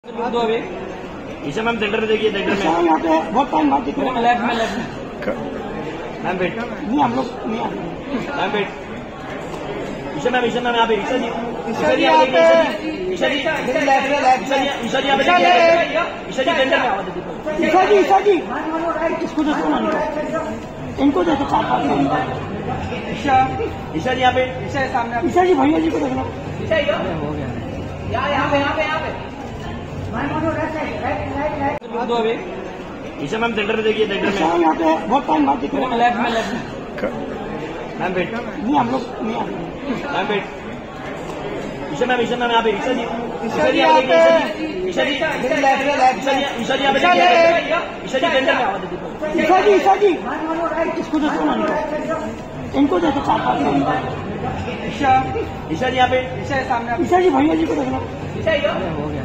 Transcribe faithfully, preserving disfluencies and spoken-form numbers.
दो अभी Isha ma'am centre में देखिए, सेंटर में यहाँ पे बहुत टाइम बाद दिख रहा है। लेफ्ट में लेफ्ट मैम वेट नहीं हम लोग नहीं आ रहे। Ma'am wait Isha ma'am Isha ma'am यहाँ पे ईशा जी ईशा जी यहाँ पे ईशा जी लेफ्ट में लेफ्ट ईशा जी ईशा जी यहाँ पे देखिए, ईशा जी सेंटर में आवाज दीजिए। ईशा जी ईशा जी इसको देखो ना, इनको इनको देखो चार पाँच लोग। ईशा ईशा जी यहाँ पे ईशा सामने ईशा जी भैया जी को देखो। हो गया यहाँ पे यहाँ पे यहाँ पे दो अभी ईशा मैम सेंटर में देखिए, सेंटर में यहाँ पे बहुत टाइम बाद दिख रहा है। लेफ्ट में लेफ्ट मैम वेट नहीं हम लोग नहीं आ रहे। Ma'am wait Isha ma'am Isha ma'am यहाँ पे ईशा जी ईशा जी यहाँ पे ईशा जी लेफ्ट में लेफ्ट ईशा जी ईशा जी यहाँ पे देखिए, ईशा जी सेंटर में आवाज दीजिए। ईशा जी ईशा जी इसको देखो ना, इनको इनको देखो चार पाँच लोग। ईशा ईशा जी यहाँ पे ईशा सामने ईशा जी भैया जी को देखो। हो गया